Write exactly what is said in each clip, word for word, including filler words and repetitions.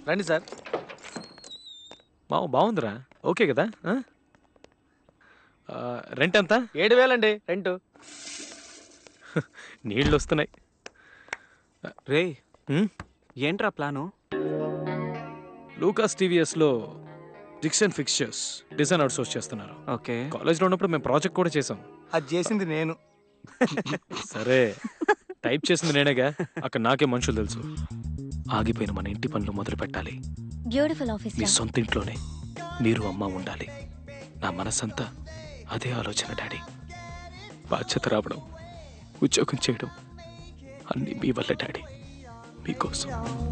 రండి సార్. మావ బాగుందిరా. ఓకే కదా? రెంట్ ఎంత? ఏడు వేలండి రెంట్. నీళ్ళు వస్తున్నాయి. రే ఏంట్రా ప్లాను? లూకాస్ టీవీఎస్లో డిక్సన్ ఫిక్స్చర్స్ డిజైన్ అవుట్సోర్స్ చేస్తున్నారు. ఓకే. కాలేజ్లో ఉన్నప్పుడు మేము ప్రాజెక్ట్ కూడా చేసాం. అది చేసింది నేను. సరే టైప్ చేసింది నేనేగా. అక్కడ నాకే మనుషులు తెలుసు. ఆగిపోయిన మన ఇంటి పనులు మొదలు పెట్టాలి. Beautiful office. మీ సొంత ఇంట్లోనే మీరు అమ్మ ఉండాలి. నా మనసంతా అదే ఆలోచన డాడీ. బాధ్యత రావడం, ఉద్యోగం చేయడం అన్ని మీ వల్ల డాడీ. మీకోసం.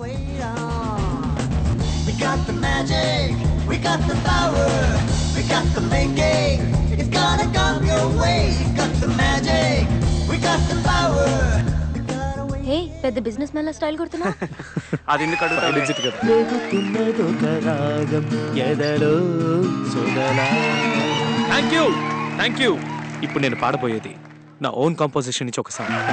We got the magic, we got the power, we got the making, it's gonna come your way. We got the magic, we got the power. హే పెద్ద బిజినెస్ మ్యాన్ లా స్టైల్ కొడుతున్నా. అది ఎందుకు అడుగుతావు? డిజిట్ కదా. Thank you thank you. ఇప్పుడు నేను పాడబోయేది నా own composition నుంచి ఒక సాంగ్.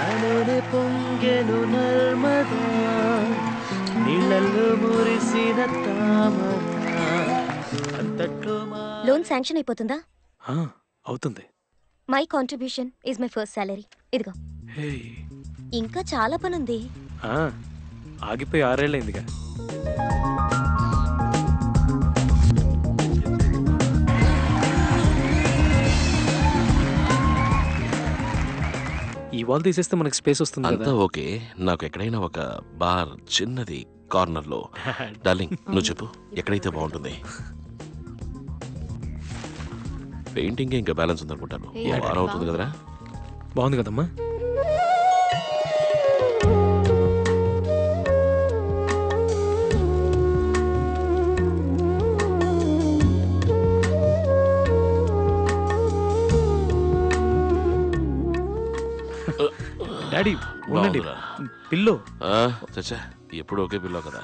లోన్ శాంక్షన్ అయిపోతుందా? అవుతుంది. My contribution is my first salary. ఇదిగో. ఇంకా చాలా పనుంది. ఆగిపోయి ఆరేళ్ళైందిగా. ఈ వాల్ తీసేస్తే మనకి స్పేస్ వస్తుంది అంతా ఓకే. నాకు ఎక్కడైనా ఒక బార్ చిన్నది కార్నర్ లో. డార్లింగ్ నువ్వు చెప్పు ఎక్కడైతే బాగుంటుంది? పెయింటింగ్ ఇంకా బ్యాలెన్స్ ఉందనుకుంటాను. వారం అవుతుంది కదరా? బాగుంది కదమ్మా. డాడీ ఉండండి. పిల్లో చచ్చా ఎప్పుడు ఒకే పిల్లో కదా.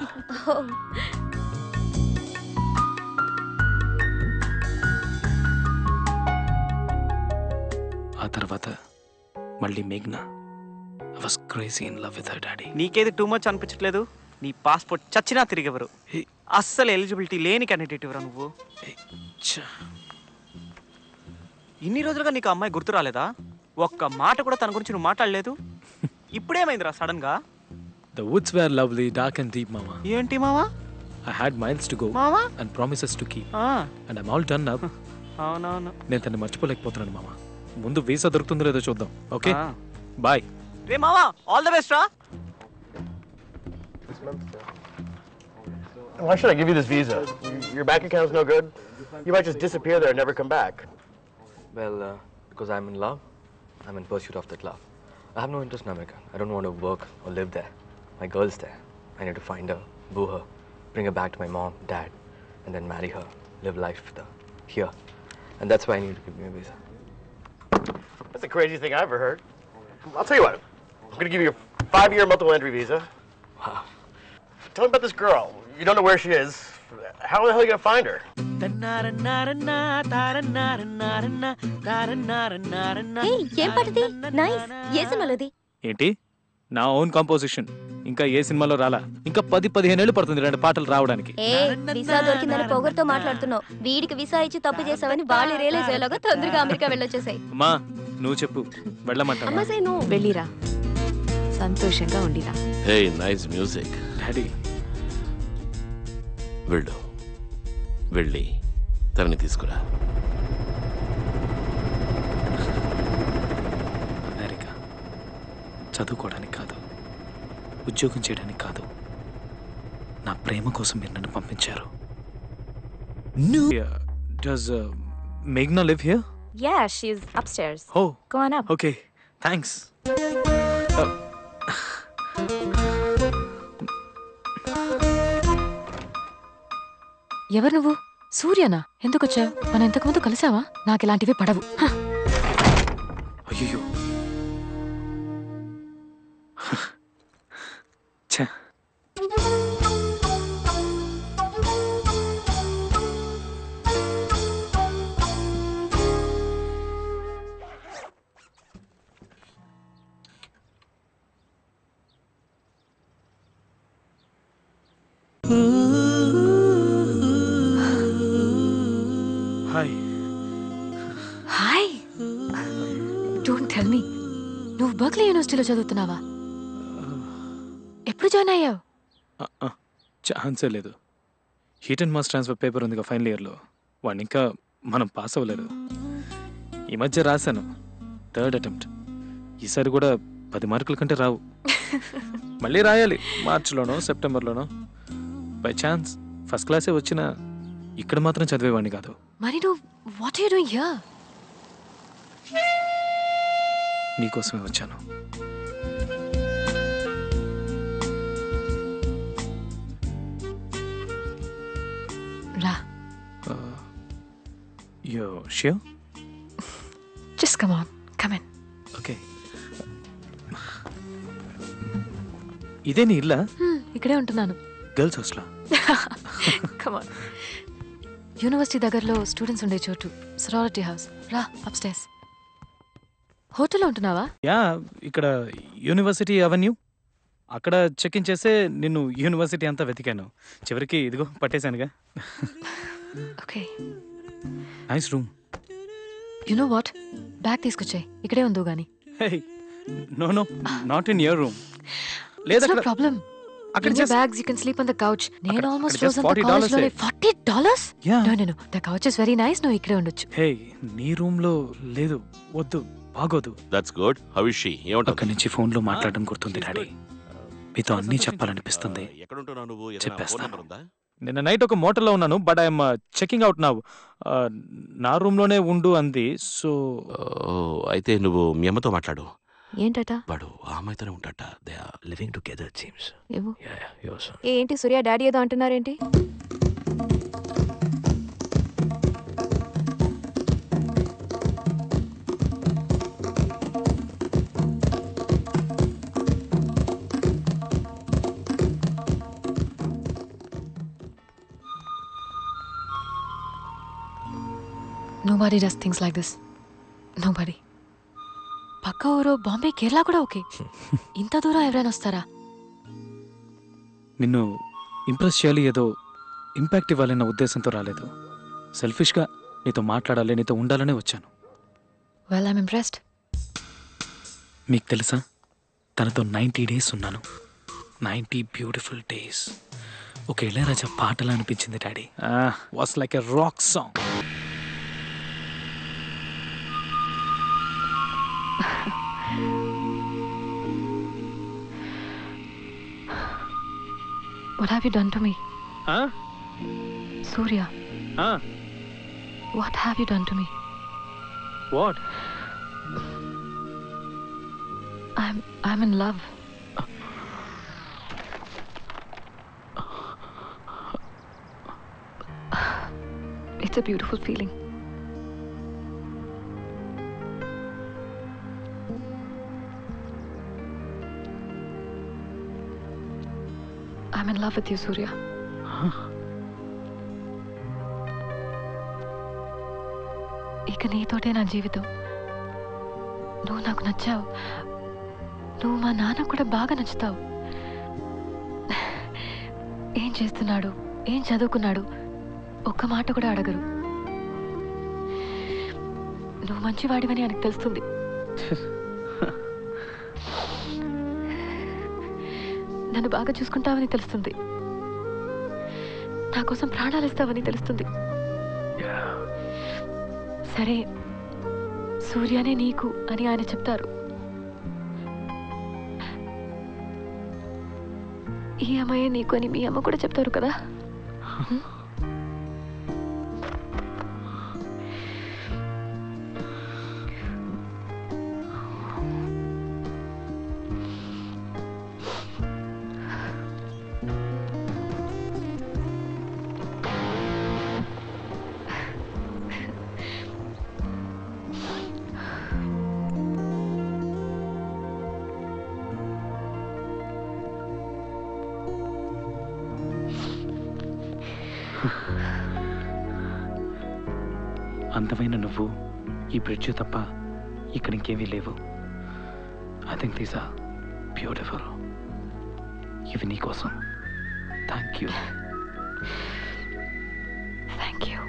ఆ తర్వాత మళ్ళీ మేఘ్నా. I was crazy in love with her daddy. నీకేది టూ మచ్ అనిపించట్లేదు? నీ పాస్పోర్ట్ చచ్చినా తిరిగెవరు. అస్సలు ఎలిజిబిలిటీ లేని క్యాండిడేట్ ఎవరా నువ్వు? ఇన్ని రోజులుగా నీకు అమ్మాయి గుర్తు రాలేదా? ఒక్క మాట కూడా తన గురించి నువ్వు మాట్లాడలేదు. ఇప్పుడేమైందిరా సడన్ గా? The woods were lovely, dark and deep, mama. ఏంటి మామా? I had miles to go మామా and promises to keep. And I'm all done now. అవునవును. నేను తన్ని మర్చిపోలేకపోతున్నాను మామ. ముందు వీసా దొరుకుతుందో లేదో చూద్దాం. Okay bye. రే మామా ఆల్ ద బెస్ట్ రా. Why should I give you this visa? Your bank account's no good. You might just disappear there and never come back. Well, uh, because I'm in love, I'm in pursuit of that love. I have no interest in America. I don't want to work or live there. My girl's there. I need to find her, boo her, bring her back to my mom, dad, and then marry her, live life with her here. And that's why I need to give me a visa. That's the craziest thing I've ever heard. I'll tell you what. I'm going to give you a five-year multiple entry visa. Wow. Tell me about this girl. You don't know where she is. How the hell are you going to find her? Hey ఏం పాటది? Nice. ఏ సినిమాలోది? ఏంటి? నా own composition. ఇంకా ఏ సినిమాలో రాలా. ఇంకా పది పదిహేను ఏళ్ళు పడుతుంది రెండు పాటలు రావడానికి. ఏ వీసా దొరికిందని పొగరుతో మాట్లాడుతున్నావు. వీడికి వీసా ఇచ్చి తప్పు చేసావని వాళ్ళు రియలైజ్ అయ్యేలాగా తొందరగా అమెరికా వెళ్ళొచ్చేసాయి. అమ్మా నువ్వు చెప్పు వెళ్ళమంటా. అమ్మా సే నువ్వు వెళ్ళిరా, సంతోషంగా ఉండిరా. Hey nice music daddy. వెళ్ళు, వెళ్ళి తనని తీసుకురా. అమెరికా చదువుకోవడానికి కాదు, ఉద్యోగం చేయడానికి కాదు, నా ప్రేమ కోసం మీరు నన్ను పంపించారు. Does uh, Meghna live here? Yeah, she's upstairs. Oh, go on up. Okay, thanks. Uh, ఎవరు నువ్వు? సూర్యనా? ఎందుకు వచ్చావు? మనం ఇంతకు ముందు కలిసావా? నాకు ఇలాంటివి పడవు. అయ్యో ఛ. Ooh. నువ్వు బర్క్లీ యూనివర్సిటీలో చదువుతున్నావా? ఎప్పుడు జాయిన్ అయ్యావు? ఛాన్సే లేదు. Heat and mass transfer paper ఉంది ఫైనల్ ఇయర్లో, వాడిని ఇంకా మనం పాస్ అవ్వలేదు. ఈ మధ్య రాశాను, థర్డ్ అటెంప్ట్. ఈసారి కూడా పది మార్కుల కంటే రావు. మళ్ళీ రాయాలి మార్చిలోనో సెప్టెంబర్లోనో. బై ఛాన్స్ ఫస్ట్ క్లాసే వచ్చినా ఇక్కడ మాత్రం చదివేవాడిని కాదు. మరి నువ్వు what are you doing here? నీకోసమే వచ్చాను. రా. Yo sure? Just come on, come in. Okay. ఇదే నీ ఇల్లా? ఇక్కడే ఉంటున్నాను. గర్ల్స్ హాస్టలా? Come on. యూనివర్సిటీ దగ్గరలో స్టూడెంట్స్ ఉండే చోటు సరారిటీ హౌస్. రా అప్స్టైర్స్. హోటల్లో ఉంటున్నావా? యా, ఇక్కడ యూనివర్సిటీ అవెన్యూ. అక్కడ చెక్ ఇన్ చేసే నిన్ను యూనివర్సిటీ అంతా వెతికాను. చివరికి ఇదిగో పట్టేశానుగా. Okay. Nice room. You know what, bag తీసుకొచ్చాయి, ఇక్కడే ఉందో గానీ. No no, not in your room. లేదా నో ప్రాబ్లం. అక్కడ In your just- bags you can sleep on the couch. నేను అక్కడ- ఆల్మోస్ట్ అక్కడ just రోజంతా forty కాలేజ్ లోనే. dollars forty dollars? Yeah. No no no, the couch is very nice. నువ్వు ఇక్కడే ఉండొచ్చు. హే, నీ రూమ్ లో లేదు, వద్దు, బాగోదు. That's good. How is she? ఏమంటావు? అక్కడి నుంచి ఫోన్ లో మాట్లాడడం గుర్తుంది డాడీ. మీతో అన్నీ చెప్పాలనిపిస్తుంది. ఎక్కడ ఉంటున్నావు నువ్వు? ఏదైనా చెప్పేస్తాను. ఫోన్ నంబర్ ఉందా? నిన్న నైట్ ఒక మోటల్లో ఉన్నాను, but I'm checking out now. నా రూమ్ లోనే ఉండు అంది. సో ఓ, అయితే నువ్వు మీ అమ్మతో మాట్లాడు. ఏంటట? వాడు ఆ అమ్మాయితోనే ఉంటాట. They are living together it seems. ఏమో. Yeah yeah, your son. ఏంటి సూర్య డాడీ ఏదో అంటున్నారేంటి? Nobody does things like this. Nobody. పక్క ఊరు బాంబే, కేరళ కూడా ఓకే. ఇంత దూరం ఎవరైనా వస్తారా? నిన్ను ఇంప్రెస్ చేయాలి, ఏదో ఇంపాక్ట్ ఇవ్వాలన్న ఉద్దేశంతో రాలేదు. సెల్ఫిష్గా నీతో మాట్లాడాలి, నీతో ఉండాలనే వచ్చాను. Well, I'm impressed. మీకు తెలుసా, తనతో నైంటీ డేస్ ఉన్నాను. Ninety beautiful days. ఒక ఇళయరాజా పాటలా అనిపించింది daddy. Was like a rock song. What have you done to me? Huh? Surya. Huh? What have you done to me? What? I'm I'm in love. It's a beautiful feeling. I'm in love with you, Surya. ఇక నీతోటే నా జీవితం. నువ్వు నాకు నచ్చావు. నువ్వు మా నాన్న కూడా బాగా నచ్చుతావు. ఏం చేస్తున్నాడు, ఏం చదువుకున్నాడు, ఒక్క మాట కూడా అడగరు. నువ్వు మంచివాడివని ఆయనకు తెలుస్తుంది. నన్ను బాగా చూసుకుంటావని తెలుస్తుంది. నా కోసం ప్రాణాలు ఇస్తావని తెలుస్తుంది. సరే, సూర్యనే నీకు అని ఆయన చెప్తారు. ఈ అమ్మాయే నీకు అని మీ అమ్మ కూడా చెప్తారు కదా. అందమైన నువ్వు, ఈ బ్రిడ్జ్ తప్ప ఇక్కడ ఇంకేమీ లేవు. I think these are beautiful. ఇవి నీ కోసం. Thank you. Thank you.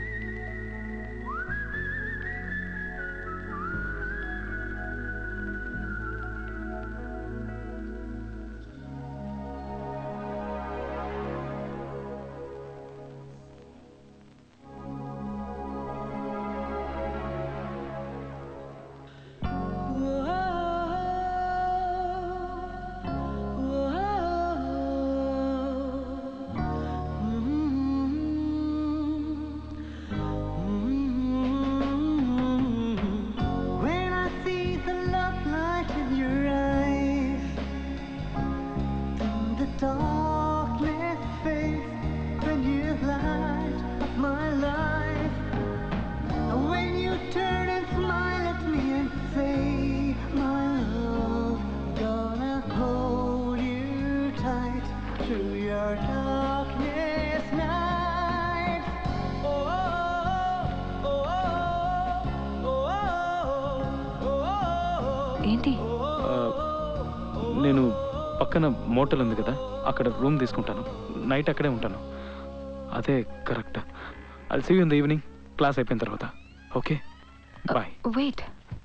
ఏంటి ఆ, నేను పక్కన మోటల్ ఉంది కదా, అక్కడ రూమ్ తీసుకుంటాను. నైట్ అక్కడే ఉంటాను. అదే correct. I see you in the evening, class అయిపోయిన తర్వాత. Okay, bye. వెయిట్,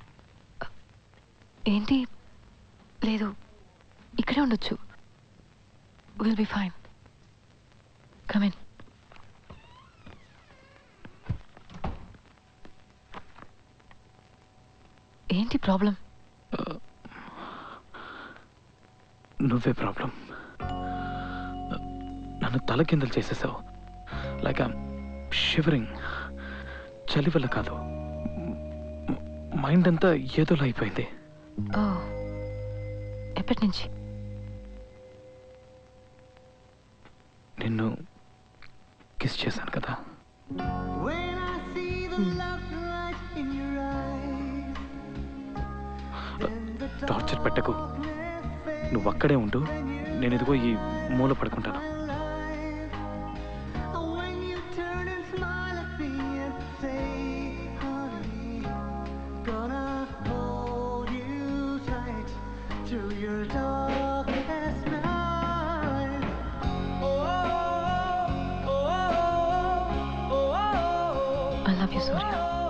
ఏంటి? లేదు, ఇక్కడే ఉండొచ్చు. Will be fine. Come in. ఏంటి ప్రాబ్లం? నువ్వే ప్రాబ్లం. నన్ను తల కిందలు చేసేసావు. Like I'm shivering. చలి వల్ల కాదు, మైండ్ అంతా ఏదోలా అయిపోయింది. ఓ, ఎప్పటి నుంచి? నిన్ను కిస్ చేశాను కదా. When I see the love light in your eyes, torture పెట్టకు. నువ్వు అక్కడే ఉండు, నేను ఇదిగో ఈ మూల పడుకుంటాను. when you turn and smile at me and say, honey, gonna hold you tight through your darkest night. Oh, oh, oh, oh, oh, oh. I love you, Surya.